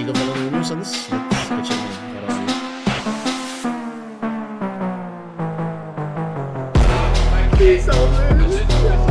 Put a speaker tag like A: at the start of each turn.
A: Halo falan oynuyorsanız net kaçırmayın. Kararlı.
B: Herkese
A: Sağ olun.
B: gözün